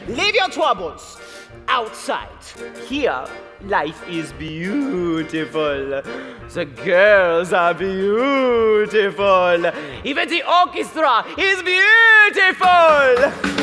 Leave your troubles outside. Here, life is beautiful. The girls are beautiful. Even the orchestra is beautiful.